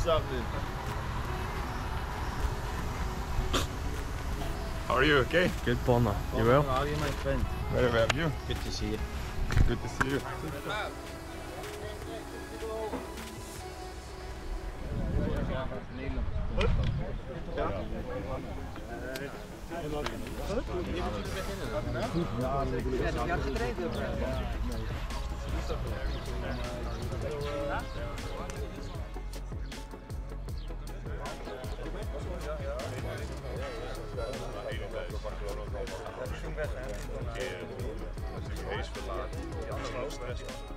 What's happening? How are you? Okay? Good, Bonner. You well? How are you, my friend? Very well. You? Good to see you. Good to see you. Hij is verlaten. Die andere stress.